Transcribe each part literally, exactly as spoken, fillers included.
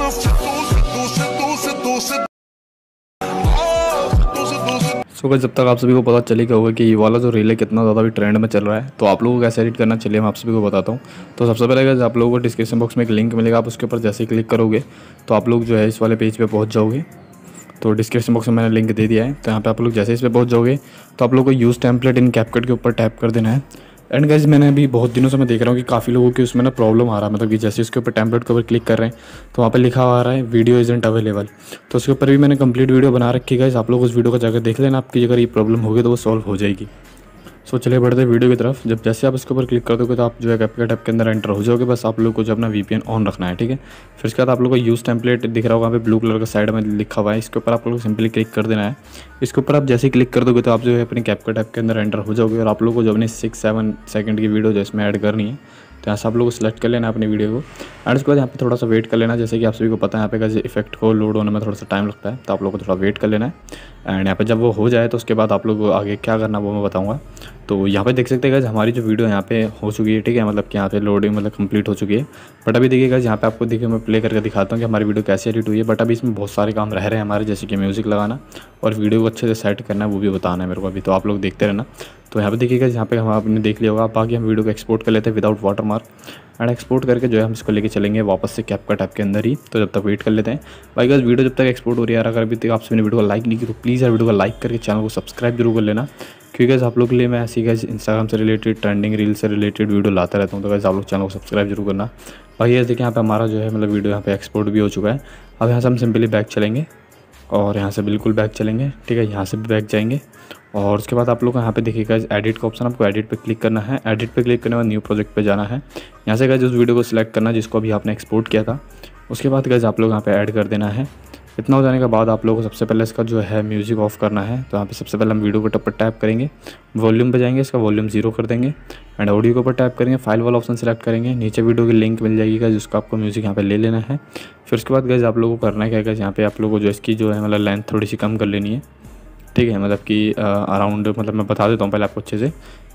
So guys, जब तक आप सभी को पता चलेगा होगा कि ये वाला जो रील है कितना ज़्यादा भी ट्रेंड में चल रहा है, तो आप लोगों को कैसे एडिट करना, चलिए मैं आप सभी को बताता हूँ। तो सबसे पहले गाइस आप लोगों को डिस्क्रिप्शन बॉक्स में एक लिंक मिलेगा, आप उसके ऊपर जैसे ही क्लिक करोगे तो आप लोग जो है इस वाले पेज पे पहुँच जाओगे। तो डिस्क्रिप्शन बॉक्स में मैंने लिंक दे दिया है, तो यहाँ पे आप लोग जैसे इस पर पहुँच जाओगे तो आप लोग को यूज़ टेम्पलेट इन कैपकट के ऊपर टैप कर देना है। एंड गाइस मैंने अभी बहुत दिनों से मैं देख रहा हूँ कि काफ़ी लोगों की उसमें ना प्रॉब्लम आ रहा है, मतलब कि जैसे इसके ऊपर टेम्पलेट के ऊपर क्लिक कर रहे हैं तो वहाँ पे लिखा हुआ आ रहा है वीडियो इजंट अवेलेबल। तो उसके ऊपर भी मैंने कंप्लीट वीडियो बना रखी है गाइस, आप लोग उस वीडियो को जाकर देख लेना, आपकी अगर ये प्रॉब्लम होगी तो वो सॉल्व हो जाएगी। सो चलिए बढ़ते हैं वीडियो की तरफ। जब जैसे आप इसके ऊपर क्लिक कर दोगे तो आप जो है कैपकट ऐप के अंदर एंटर हो जाओगे। बस आप लोग को जो अपना वीपीएन ऑन रखना है, ठीक है। फिर उसके बाद आप लोग को यूज़ टेम्पलेट दिख रहा होगा, वहाँ पे ब्लू कलर का साइड में लिखा हुआ है, इसके ऊपर आप लोग को सिंपली क्लिक कर देना है। इसके ऊपर आप जैसे ही क्लिक कर दोगे तो आप जो है अपनी कैपकट ऐप के अंदर एंटर हो जाओगे और आप लोग को जो अपनी सिक्स सेवन सेकंड की वीडियो जो इसमें ऐड करनी है तो यहाँ से आप लोग को सिलेक्ट कर लेना अपनी वीडियो को। एंड उसके बाद यहाँ पे थोड़ा सा वेट कर लेना, जैसे कि आप सभी को पता है यहाँ पे कैसे इफेक्ट को लोड होने में थोड़ा सा टाइम लगता है, तो आप लोग को थोड़ा वेट कर लेना है। एंड यहाँ पे जब वो हो जाए तो उसके बाद आप लोग को आगे क्या करना वो मैं बताऊँगा। तो यहाँ पे देख सकते हैं गाइस हमारी जो वीडियो यहाँ पे हो चुकी है, ठीक है, मतलब कि यहाँ पे लोडिंग मतलब कंप्लीट हो चुकी है। बट अभी देखिए गाइस यहाँ पे आपको देखिए मैं प्ले करके दिखाता हूँ कि हमारी वीडियो कैसे एडिट हुई है। बट अभी इसमें बहुत सारे काम रह रहे हैं हमारे, जैसे कि म्यूज़िक लगाना और वीडियो को अच्छे से सेट करना है, वो भी बताना है मेरे को अभी, तो आप लोग देखते रहना। तो यहाँ पे देखिएगा यहाँ पे हम आपने देख लिया होगा। बाकी हम वीडियो को एक्सपोर्ट कर लेते हैं विदाउट वाटरमार्क एंड एक्सपोर्ट करके जो है हम इसको लेके चलेंगे वापस से कैपकट ऐप के अंदर ही। तो जब तक वेट कर लेते हैं भाई गाइस, वीडियो जब तक एक्सपोर्ट हो रही है यार, अगर अभी तक आप सभी ने वीडियो को लाइक नहीं की तो प्लीज़ यार वीडियो को लाइक करके चैनल को सब्सक्राइब जरूर कर लेना, क्योंकि गाइस आप लोग के लिए मैं ऐसी गाइस इंस्टाग्राम से रिलेटेड ट्रेंडिंग रील से रिलेटेड वीडियो लाता रहता हूँ। तो गाइस आप लोग चैनल को सब्सक्राइब जरूर करना। भाई ये देखिए यहाँ पे हमारा जो है मतलब वीडियो यहाँ पे एक्सपोर्ट भी हो चुका है। अब यहाँ से हम सिंपली बैक चलेंगे और यहाँ से बिल्कुल बैक चलेंगे, ठीक है, यहाँ से भी बैक जाएंगे और उसके बाद आप लोग को यहाँ पे देखिएगा एडिट का ऑप्शन, आपको एडिट पे क्लिक करना है। एडिट पे क्लिक करने के बाद न्यू प्रोजेक्ट पे जाना है। यहाँ से गाइस उस वीडियो को सिलेक्ट करना जिसको अभी आपने एक्सपोर्ट किया था। उसके बाद गाइस आप लोग यहाँ पे ऐड कर देना है। इतना हो जाने के बाद आप लोगों को सबसे पहले इसका जो है म्यूज़िक ऑफ करना है। तो यहाँ पे सबसे पहले हम वीडियो के ऊपर टैप करेंगे, वॉल्यूम पे जाएंगे, इसका वॉल्यूम जीरो कर देंगे एंड ऑडियो के ऊपर टैप करेंगे, फाइल वाला ऑप्शन सेलेक्ट करेंगे। नीचे वीडियो की लिंक मिल जाएगी गाइस, जिसका आपको म्यूज़िक यहाँ पे ले लेना है। फिर उसके बाद गाइस आप लोगों को करना है क्या गाइस, यहाँ पे आप लोगों को जो इसकी जो है मतलब लेंथ थोड़ी सी कम कर लेनी है, ठीक है, मतलब कि अराउंड मतलब मैं बता देता हूँ पहले आपको अच्छे से,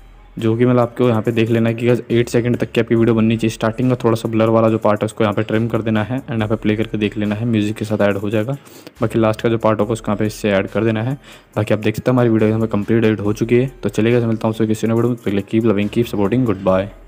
जो कि मतलब आपको यहाँ पे देख लेना है कि गाइस एट सेकंड तक की आपकी वीडियो बननी चाहिए। स्टार्टिंग का थोड़ा सा ब्लर वाला जो पार्ट है उसको यहाँ पे ट्रिम कर देना है एंड यहाँ पे प्ले करके देख लेना है, म्यूजिक के साथ ऐड हो जाएगा। बाकी लास्ट का जो पार्ट होगा उसको यहाँ पे इससे ऐड कर देना है। बाकी आप देख सकते हैं हमारी वीडियो यहाँ पे कंप्लीट एडिट हो चुकी है। तो चलिए गाइस मिलता हूँ किसी ने वीडियो में, keep loving keep supporting, good bye.